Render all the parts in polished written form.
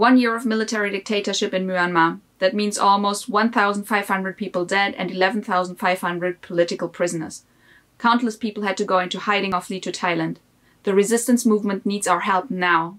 1 year of military dictatorship in Myanmar. That means almost 1,500 people dead and 11,500 political prisoners. Countless people had to go into hiding or flee to Thailand. The resistance movement needs our help now.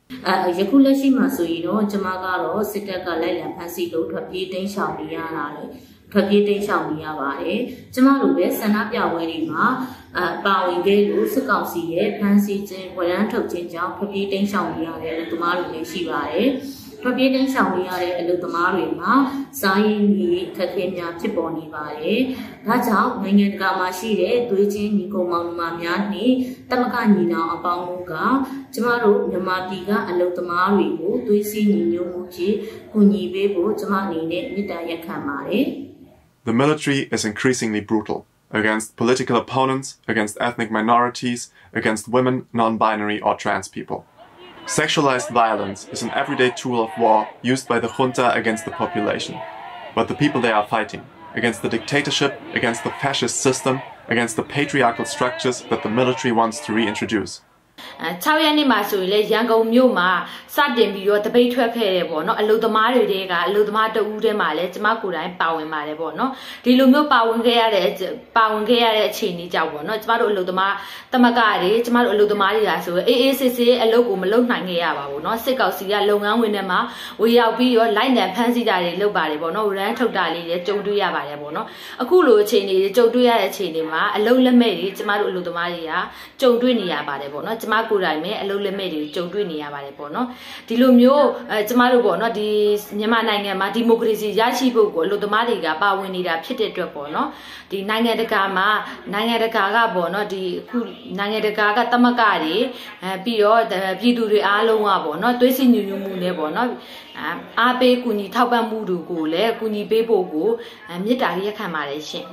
The military is increasingly brutal against political opponents, against ethnic minorities, against women, non-binary or trans people. Sexualized violence is an everyday tool of war used by the junta against the population. But the people they are fighting, against the dictatorship, against the fascist system, against the patriarchal structures that the military wants to reintroduce. 6 ရက်နေ့မှာဆိုရင်လေရန်ကုန်မြို့မှာစတင်ပြီးတော့တပိတ်ထွက်ခဲ့တယ်ပေါ့နော်အလုံသမားတွေကအလုံသမားတဦးတည်းမှာလဲကျမကိုယ်တိုင်ပါဝင်ပါတယ်ပေါ့နော်ဒီလိုမျိုးပါဝင်ခဲ့ရတဲ့အခြေအနေကြောင့်ပေါ့နော်ကျမတို့အလုံသမားတမကတွေကျမတို့အလုံသမားတွေရာဆိုအေးအေးဆေးဆေးအလုပ်ကိုမလုပ်နိုင်ခဲ့ရပါဘူးနော်စစ်ကောက်စီကလုပ်ငန်းဝင်ထဲမှာဝေရောက်ပြီးတော့လိုက်နံဖမ်းဆီးတာတွေလုပ်ပါတယ်ပေါ့နော်ရန်ထုတ်တာလေးတွေကြုံတွေ့ရပါတယ်ပေါ့နော်အခုလိုအခြေအနေတွေကြုံတွေ့ရတဲ့အခြေအနေမှာအလုံလက်မဲ့တွေကျမတို့အလုံသမားတွေကကြုံတွေ့နေရပါတယ်ပေါ့နော်ကျမကိုယ်တိုင်ပဲအလုပ်လက်မဲ့တွေကြုံတွေ့နေရပါတယ်ပေါ့နော်ဒီလိုမျိုးကျမတို့ပေါ့နော်ဒီမြန်မာနိုင်ငံမှာဒီမိုကရေစီရရှိဖို့ကိုအလုပ်သမားတွေကပါဝင်နေတာဖြစ်တဲ့အတွက်ပေါ့နော်ဒီနိုင်ငံတကာမှာနိုင်ငံတကာကပေါ့နော်ဒီအခုနိုင်ငံတကာကတမကတွေပြီးတော့ပြည်သူတွေအားလုံးကပေါ့နော်သွေးစည်းညီညွတ်မှုနဲ့ပေါ့နော်အားပေးကူညီထောက်ပံ့မှုတွေကိုလည်းကူညီပေးဖို့ကိုမေတ္တာရက်ခံပါတယ်ရှင်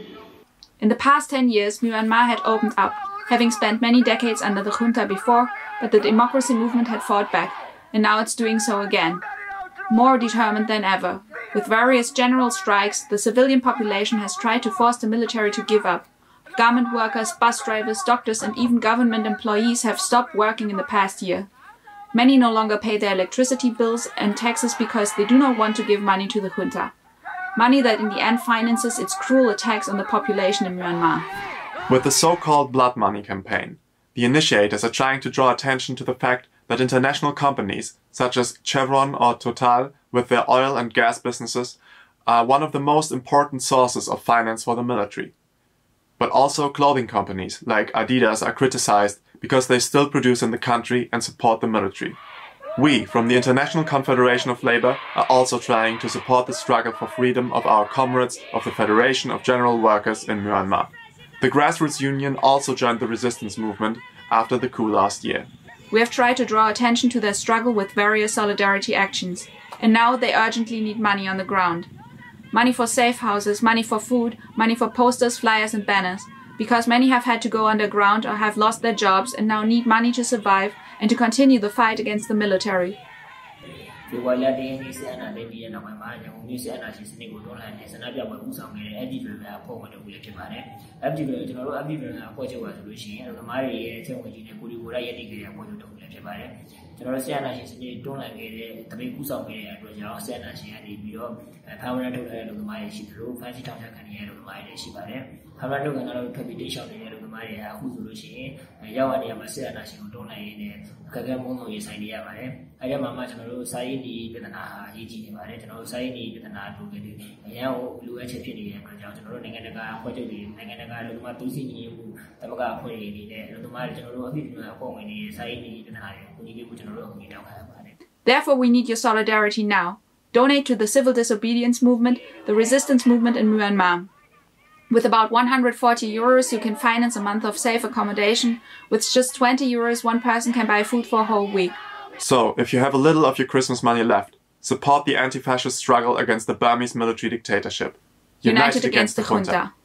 In the past 10 years, Myanmar had opened up, having spent many decades under the junta before, but the democracy movement had fought back, and now it's doing so again, more determined than ever. With various general strikes, the civilian population has tried to force the military to give up. Garment workers, bus drivers, doctors and even government employees have stopped working in the past year. Many no longer pay their electricity bills and taxes because they do not want to give money to the junta. Money that in the end finances its cruel attacks on the population in Myanmar. With the so-called blood money campaign, the initiators are trying to draw attention to the fact that international companies, such as Chevron or Total, with their oil and gas businesses, are one of the most important sources of finance for the military. But also clothing companies like Adidas are criticized because they still produce in the country and support the military. We, from the International Confederation of Labour, are also trying to support the struggle for freedom of our comrades of the Federation of General Workers in Myanmar. The grassroots union also joined the resistance movement after the coup last year. We have tried to draw attention to their struggle with various solidarity actions, and now they urgently need money on the ground. Money for safe houses, money for food, money for posters, flyers and banners, because many have had to go underground or have lost their jobs and now need money to survive and to continue the fight against the military. Therefore, we need your solidarity now. Donate to the civil disobedience movement, the resistance movement in Myanmar. With about 140 euros, you can finance a month of safe accommodation. With just 20 euros, one person can buy food for a whole week. So, if you have a little of your Christmas money left, support the anti-fascist struggle against the Burmese military dictatorship. United against the junta.